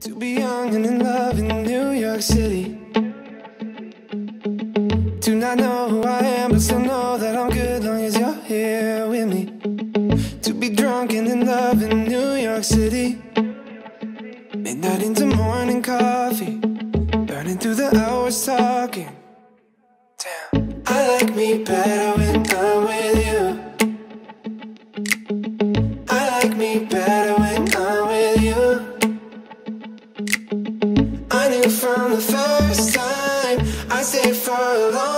To be young and in love in New York City. Do not know who I am, but still know that I'm good long as you're here with me. To be drunk and in love in New York City. Midnight into morning coffee, burning through the hours talking. Damn, I like me better when I'm with you. I like me better when I'm with you. I knew from the first time I stayed for a long